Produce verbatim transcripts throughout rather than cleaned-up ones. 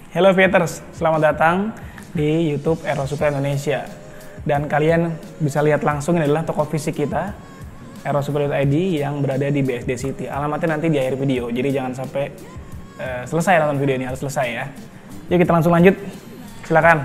Hello Aviators, selamat datang di YouTube Aero Supply Indonesia. Dan kalian bisa lihat langsung ini adalah toko fisik kita, aero supply dot i d, yang berada di B S D City. Alamatnya nanti di akhir video, jadi jangan sampai uh, selesai nonton video ini, harus selesai ya. Yuk kita langsung lanjut, silakan.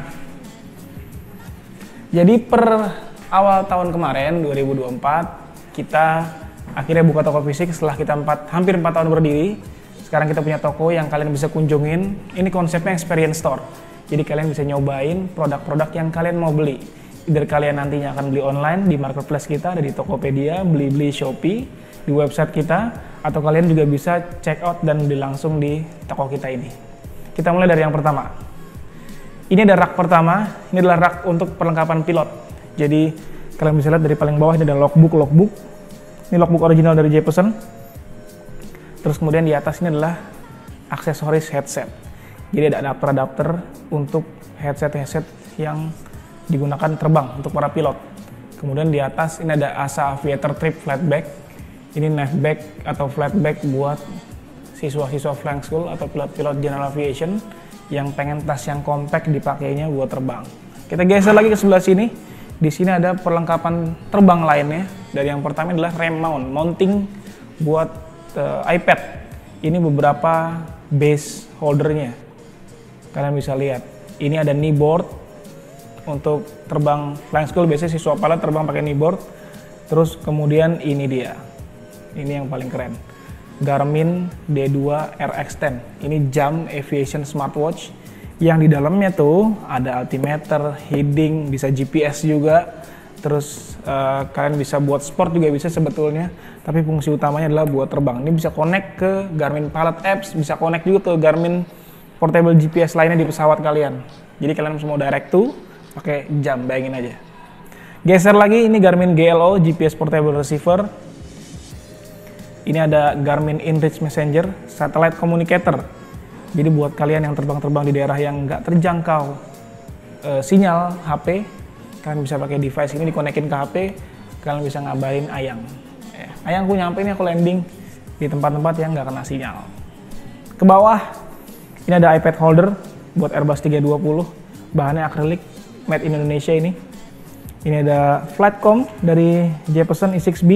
Jadi per awal tahun kemarin, dua ribu dua puluh empat, kita akhirnya buka toko fisik setelah kita empat, hampir empat tahun berdiri. Sekarang kita punya toko yang kalian bisa kunjungin. Ini konsepnya experience store. Jadi kalian bisa nyobain produk-produk yang kalian mau beli. Either kalian nantinya akan beli online di marketplace kita, ada di Tokopedia, beli-beli Shopee, di website kita, atau kalian juga bisa check out dan beli langsung di toko kita ini. Kita mulai dari yang pertama. Ini ada rak pertama, ini adalah rak untuk perlengkapan pilot. Jadi kalian bisa lihat dari paling bawah ini ada logbook, logbook. Ini logbook original dari Jeppesen. Terus kemudian di atas ini adalah aksesoris headset. Jadi ada adapter-adapter untuk headset-headset yang digunakan terbang untuk para pilot. Kemudian di atas ini ada A S A Aviator Trip Flat Bag. Ini nav bag atau flat bag buat siswa-siswa flying school atau pilot-pilot general aviation yang pengen tas yang compact dipakainya buat terbang. Kita geser lagi ke sebelah sini. Di sini ada perlengkapan terbang lainnya. Dari yang pertama adalah rem mount, mounting buat Uh, iPad. Ini beberapa base holdernya. Kalian bisa lihat. Ini ada kneeboard untuk terbang flying school. Biasanya siswa pilot terbang pakai kneeboard. Terus kemudian ini dia. Ini yang paling keren. Garmin D dua R X sepuluh. Ini jam aviation smartwatch yang di dalamnya tuh ada altimeter, heading, bisa G P S juga. Terus uh, kalian bisa buat sport juga bisa sebetulnya, tapi fungsi utamanya adalah buat terbang. Ini bisa connect ke Garmin Pilot Apps, bisa connect juga ke Garmin Portable G P S lainnya di pesawat kalian. Jadi kalian semua direct to pakai jam, bayangin aja. Geser lagi, ini Garmin G L O, G P S Portable Receiver. Ini ada Garmin InReach Messenger, Satellite Communicator. Jadi buat kalian yang terbang-terbang di daerah yang nggak terjangkau uh, sinyal H P, kalian bisa pakai device ini, dikonekin ke H P, kalian bisa ngabarin ayang. Eh, ayang aku nyampe ini, aku landing di tempat-tempat yang nggak kena sinyal. Ke bawah, ini ada iPad holder buat Airbus tiga dua nol, bahannya akrilik, made in Indonesia ini. Ini ada Flightcom dari Jeppesen E enam B.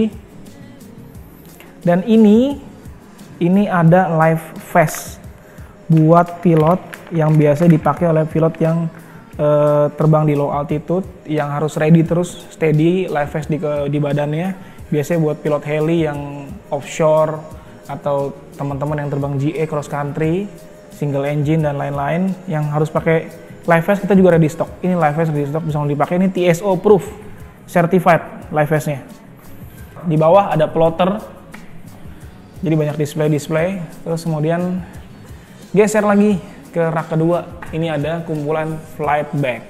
Dan ini, ini ada live vest buat pilot yang biasa dipakai oleh pilot yang Uh, terbang di low altitude, yang harus ready terus, steady, live vest di, di badannya. Biasanya buat pilot heli yang offshore atau teman-teman yang terbang G A cross country, single engine dan lain-lain yang harus pakai live vest, kita juga ready stock. Ini live vest ready stock, bisa dipakai. Ini T S O proof, certified live vestnya. Di bawah ada plotter, jadi banyak display-display. Terus kemudian geser lagi ke rak kedua. Ini ada kumpulan flight bag.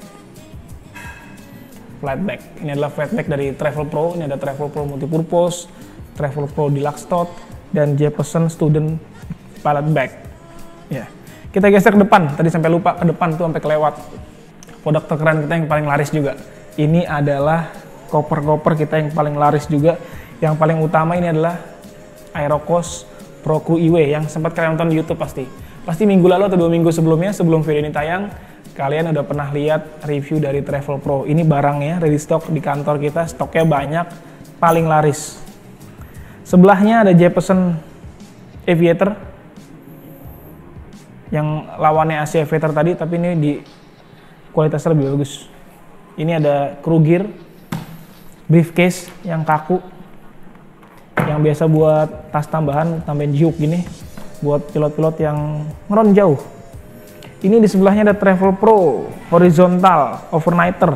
Flight bag. Ini adalah flight bag dari Travel Pro. Ini ada Travel Pro Multipurpose, Travel Pro Deluxe Tote, dan Jeppesen Student Pilot Bag. Ya. Kita geser ke depan. Tadi sampai lupa ke depan tuh sampai kelewat. Produk terkeren kita yang paling laris juga. Ini adalah koper-koper kita yang paling laris juga. Yang paling utama ini adalah Aerocost Pro Crew I W yang sempat kalian nonton di YouTube pasti. Pasti minggu lalu atau dua minggu sebelumnya, sebelum video ini tayang, kalian udah pernah lihat review dari Travel Pro. Ini barangnya, ready stock di kantor kita, stoknya banyak, paling laris. Sebelahnya ada Jeppesen Aviator, yang lawannya A C Aviator tadi, tapi ini di kualitasnya lebih bagus. Ini ada crew gear, briefcase yang kaku, yang biasa buat tas tambahan, tambahin juk gini, buat pilot-pilot yang ngeron jauh. Ini di sebelahnya ada Travel Pro Horizontal Overnighter.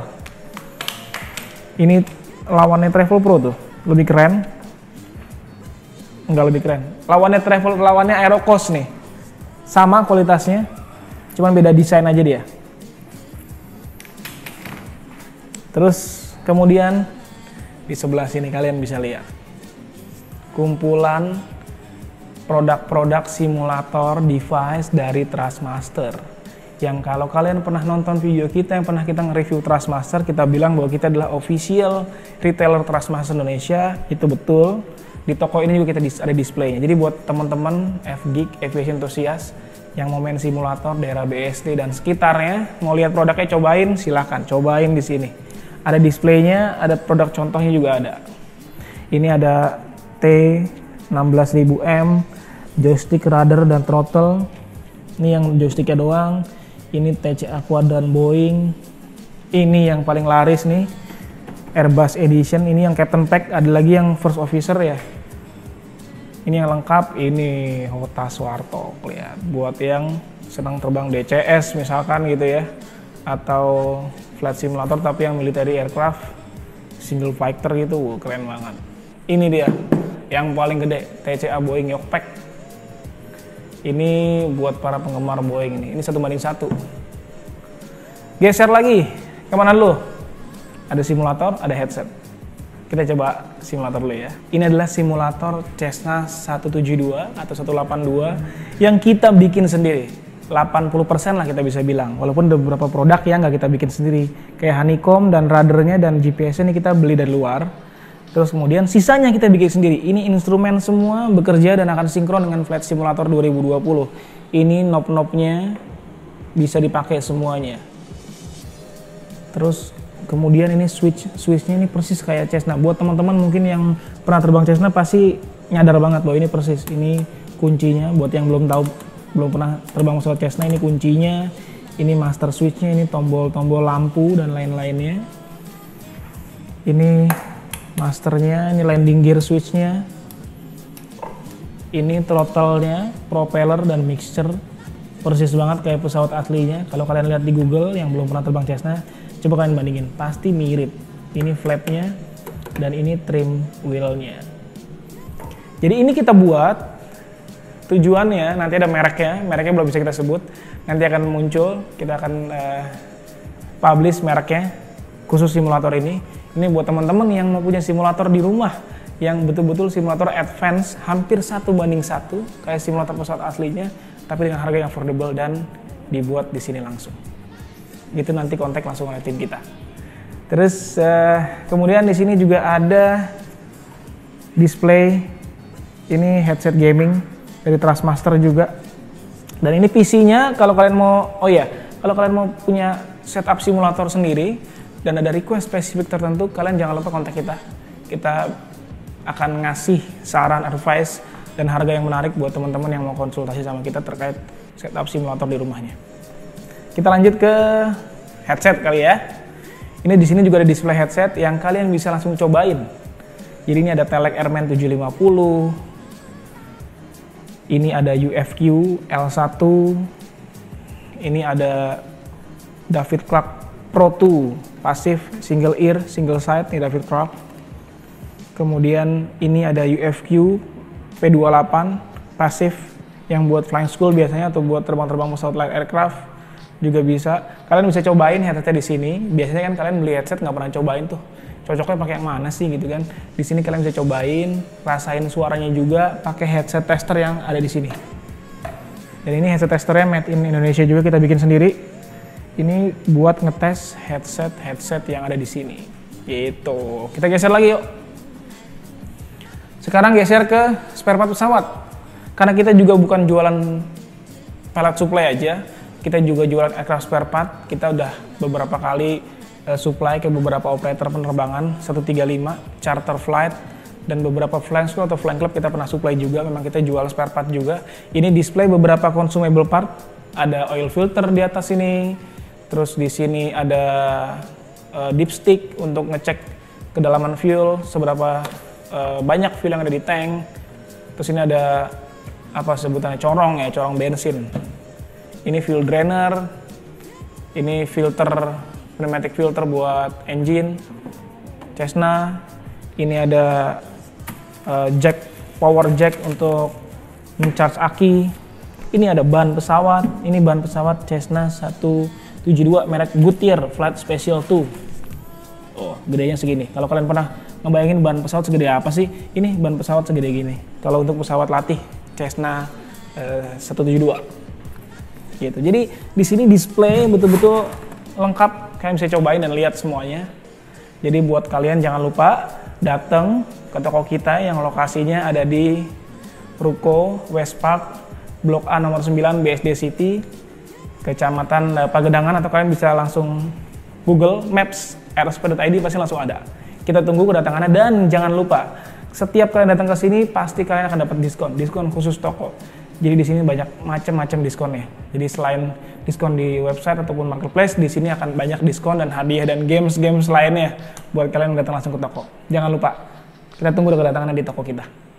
Ini lawannya Travel Pro tuh, lebih keren. Enggak lebih keren. Lawannya Travel, lawannya Aerocost nih. Sama kualitasnya, cuman beda desain aja dia. Terus kemudian di sebelah sini kalian bisa lihat kumpulan produk-produk simulator device dari Thrustmaster. Yang kalau kalian pernah nonton video kita yang pernah kita nge-review Thrustmaster, kita bilang bahwa kita adalah official retailer Thrustmaster Indonesia. Itu betul. Di toko ini juga kita ada displaynya. Jadi buat teman-teman F-Geek, Aviation Enthusiast, Yang mau main simulator daerah B S D dan sekitarnya, mau lihat produknya cobain, silahkan cobain di sini. Ada displaynya, ada produk contohnya juga ada. Ini ada T enam belas ribu M, joystick, rudder, dan throttle. Ini yang joysticknya doang. Ini T C Aqua dan Boeing. Ini yang paling laris nih, Airbus Edition. Ini yang Captain Pack. Ada lagi yang First Officer ya. Ini yang lengkap, ini Hota Swartok, lihat. Buat yang sedang terbang D C S misalkan gitu ya, atau flight simulator tapi yang military aircraft, single fighter gitu, keren banget. Ini dia, yang paling gede, T C A Boeing Yokepack. Ini buat para penggemar Boeing ini, ini satu banding satu. Geser lagi, kemana lu? Ada simulator, ada headset. Kita coba simulator dulu ya. Ini adalah simulator Cessna seratus tujuh puluh dua atau seratus delapan puluh dua yang kita bikin sendiri. delapan puluh persen lah kita bisa bilang. Walaupun ada beberapa produk yang nggak kita bikin sendiri. Kayak honeycomb dan ruddernya dan G P S-nya ini kita beli dari luar. Terus kemudian sisanya kita bikin sendiri. Ini instrumen semua bekerja dan akan sinkron dengan Flight Simulator dua ribu dua puluh. Ini knob-knobnya bisa dipakai semuanya. Terus kemudian ini switch, switchnya ini persis kayak Cessna. Buat teman-teman mungkin yang pernah terbang Cessna pasti nyadar banget bahwa ini persis. Ini kuncinya, buat yang belum tahu, belum pernah terbang pesawat Cessna, ini kuncinya. Ini master switchnya, ini tombol-tombol lampu dan lain-lainnya. Ini masternya, ini landing gear switchnya. Ini throttle-nya, propeller dan mixture. Persis banget kayak pesawat aslinya. Kalau kalian lihat di Google yang belum pernah terbang Cessna, coba kalian bandingin, pasti mirip. Ini flapnya dan ini trim wheelnya. Jadi ini kita buat, tujuannya nanti ada mereknya, mereknya belum bisa kita sebut. Nanti akan muncul, kita akan uh, publish mereknya khusus simulator ini. Ini buat teman-teman yang mau punya simulator di rumah, yang betul-betul simulator advance, hampir satu banding satu, kayak simulator pesawat aslinya, tapi dengan harga yang affordable dan dibuat di sini langsung. Gitu nanti kontak langsung oleh tim kita. Terus uh, kemudian di sini juga ada display, ini headset gaming dari Trustmaster juga. Dan ini P C-nya kalau kalian mau, oh ya, kalau kalian mau punya setup simulator sendiri dan ada request spesifik tertentu, kalian jangan lupa kontak kita. Kita akan ngasih saran, advice, dan harga yang menarik buat teman-teman yang mau konsultasi sama kita terkait setup simulator di rumahnya. Kita lanjut ke headset kali ya. Ini di sini juga ada display headset yang kalian bisa langsung cobain. Jadi ini ada Telec Airman tujuh lima nol. Ini ada U F Q L satu. Ini ada David Clark Pro dua pasif single ear, single side, ini David Clark. Kemudian ini ada U F Q P dua puluh delapan pasif yang buat flying school biasanya atau buat terbang-terbang pesawat light aircraft juga bisa. Kalian bisa cobain headsetnya di sini. Biasanya kan kalian beli headset nggak pernah cobain tuh. Cocoknya pakai yang mana sih gitu kan? Di sini kalian bisa cobain, rasain suaranya juga pakai headset tester yang ada di sini. Dan ini headset testernya made in Indonesia juga, kita bikin sendiri. Ini buat ngetes headset-headset yang ada di sini. Gitu. Kita geser lagi yuk. Sekarang geser ke spare part pesawat. Karena kita juga bukan jualan pellet supply aja, kita juga jualan aircraft spare part. Kita udah beberapa kali uh, supply ke beberapa operator penerbangan seratus tiga puluh lima, charter flight, dan beberapa flying school atau flying club kita pernah supply juga. Memang kita jual spare part juga. Ini display beberapa consumable part. Ada oil filter di atas ini. Terus di sini ada uh, dipstick untuk ngecek kedalaman fuel, seberapa uh, banyak fuel yang ada di tank. Terus ini ada apa sebutannya, corong ya, corong bensin. Ini fuel drainer, ini filter, pneumatic filter buat engine Cessna. Ini ada uh, jack, power jack untuk mencharge aki. Ini ada ban pesawat, ini ban pesawat Cessna seratus tujuh puluh dua merek Goodyear Flight Special dua. Oh, gedenya segini. Kalau kalian pernah ngebayangin ban pesawat segede apa sih? Ini ban pesawat segede gini. Kalau untuk pesawat latih Cessna uh, seratus tujuh puluh dua. Gitu. Jadi di sini display betul-betul lengkap, kalian bisa cobain dan lihat semuanya. Jadi buat kalian jangan lupa datang ke toko kita yang lokasinya ada di Ruko West Park Blok A nomor sembilan B S D City, Kecamatan uh, Pagedangan, atau kalian bisa langsung Google Maps r s p dot i d pasti langsung ada. Kita tunggu kedatangannya, dan jangan lupa setiap kalian datang ke sini pasti kalian akan dapat diskon, diskon khusus toko. Jadi di sini banyak macam-macam diskonnya. Jadi selain diskon di website ataupun marketplace, di sini akan banyak diskon dan hadiah dan games-games lainnya buat kalian yang datang langsung ke toko. Jangan lupa, kita tunggu kedatangannya di toko kita.